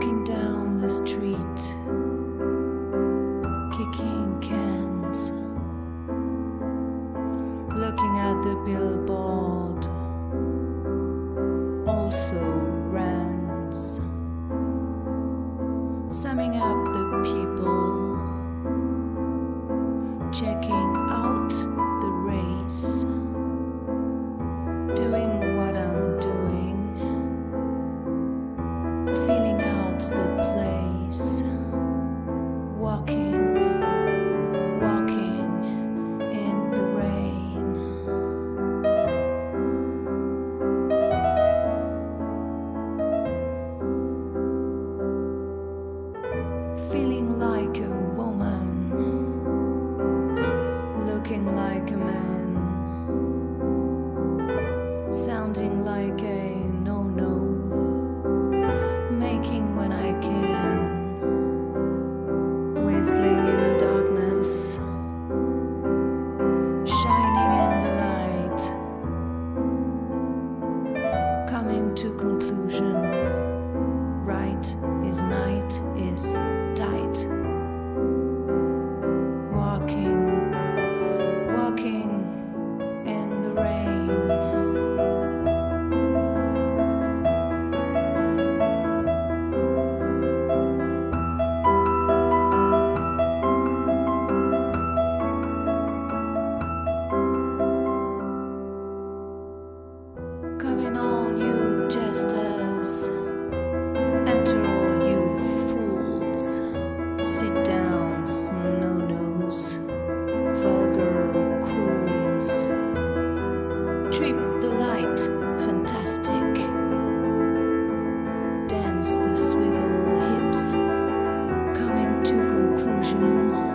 walking down the street, kicking cans, looking at the billboard, also rants, summing up the people, checking out the race, doing what I'm doing, feeling out the place, walking in the rain. Feeling like a woman, looking like a man, sounding like a no-no, making when I can, whistling in the darkness, shining in the light, coming to conclusion, right is night is tight, walking in the rain. Come in all you jesters, enter all you fools, sit down, no-nos, vulgar cools, trip the light, fantastic, dance the swivel hips, coming to conclusion.